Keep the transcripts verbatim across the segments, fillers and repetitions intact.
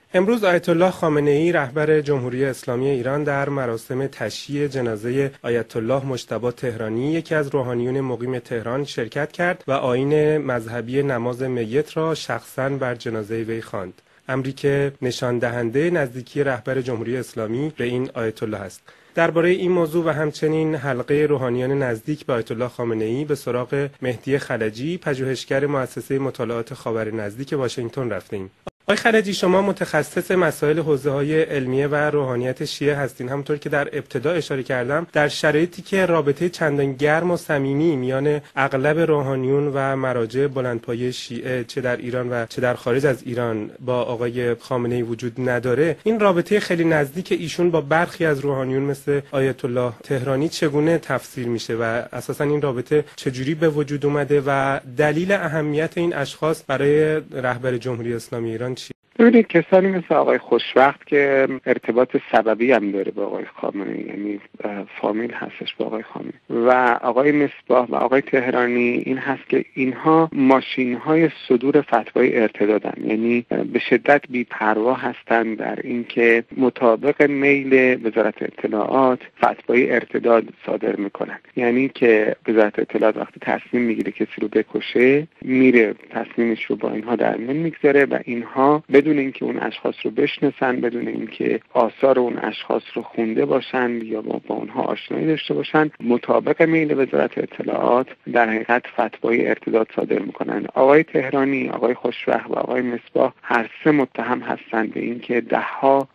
امروز آیت الله خامنه‌ای رهبر جمهوری اسلامی ایران در مراسم تشییع جنازه آیت الله مجتبی تهرانی یکی از روحانیون مقیم تهران شرکت کرد و آیین مذهبی نماز میت را شخصاً بر جنازه وی خواند. امری که نشان دهنده نزدیکی رهبر جمهوری اسلامی به این آیت الله است. درباره این موضوع و همچنین حلقه روحانیان نزدیک به آیت الله خامنه‌ای به سراغ مهدی خلجی، پژوهشگر مؤسسه مطالعات خاور نزدیک واشنگتن رفتیم. آقای خلجی، شما متخصص مسائل حوزه‌های علمیه و روحانیت شیعه هستین. همونطور که در ابتدا اشاره کردم، در شرایطی که رابطه چندان گرم و صمیمی میان اغلب روحانیون و مراجع بلندپایه شیعه چه در ایران و چه در خارج از ایران با آقای خامنه‌ای وجود نداره، این رابطه خیلی نزدیک ایشون با برخی از روحانیون مثل آیت الله تهرانی چگونه تفسیر میشه و اساساً این رابطه چجوری به وجود اومده و دلیل اهمیت این اشخاص برای رهبر جمهوری اسلامی ایران چی؟ ببینید، کسانی مثل آقای خوشوقت که ارتباط سببی هم داره با آقای خامنه‌ای، یعنی فامیل هستش با آقای خامنه‌ای، و آقای مصباح و آقای تهرانی، این هست که اینها ماشین‌های صدور فتوای ارتدادن، یعنی به شدت بی‌پروا هستند در اینکه مطابق میل وزارت اطلاعات فتوای ارتداد صادر میکنن. یعنی که وزارت اطلاعات وقتی تصمیم میگیره کسی رو بکشه، میره تصمیمش رو با اینها در میون میگذاره و اینها بدون اینکه اون اشخاص رو بشناسن، بدون اینکه آثار اون اشخاص رو خونده باشن یا با, با اونها آشنایی داشته باشن، مطابق میل وزارت اطلاعات در حقیقت فتوای ارتداد صادر میکنن. آقای تهرانی، آقای خوشوقت و آقای مصباح هر سه متهم هستند به اینکه دهها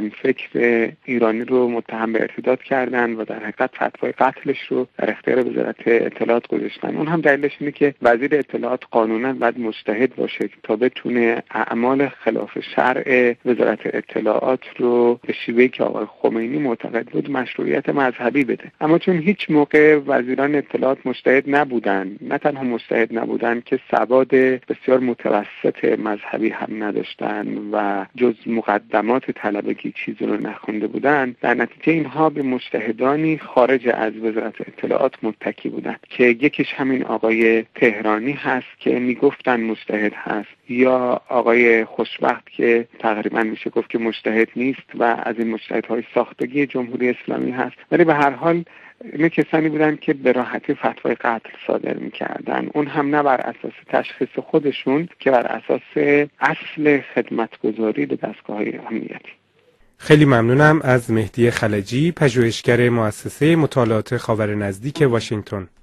روشنفکر ایرانی رو متهم به ارتداد کردن و در حقیقت فتوای قتلش رو در اختیار وزارت اطلاعات گذاشتن. اون هم دلیلش اینه که وزیر اطلاعات قانونا باید مجتهد باشه تا بتونه اعمال خلاف شرع وزارت اطلاعات رو به شیوهی که آقای خمینی معتقد بود مشروعیت مذهبی بده. اما چون هیچ موقع وزیران اطلاعات مجتهد نبودن، نه تنها مجتهد نبودن که سواد بسیار متوسط مذهبی هم نداشتن و جز مقدمات طلبگی چیزی رو نخونده بودن، در نتیجه اینها به مجتهدانی خارج از وزارت اطلاعات متکی بودن که یکیش همین آقای تهرانی هست که میگفتن مجتهد هست، یا آقای خوشوقت که تقریبا میشه گفت که مجتهد نیست و از این مجتهدهای ساختگی جمهوری اسلامی هست، ولی به هر حال این کسانی بودن که به راحتی فتوای قتل صادر میکردن، اون هم نه بر اساس تشخیص خودشون که بر اساس اصل خدمتگزاری به دستگاه‌های امنیتی. خیلی ممنونم از مهدی خلجی، پژوهشگر مؤسسه مطالعات خاور نزدیک واشنگتن.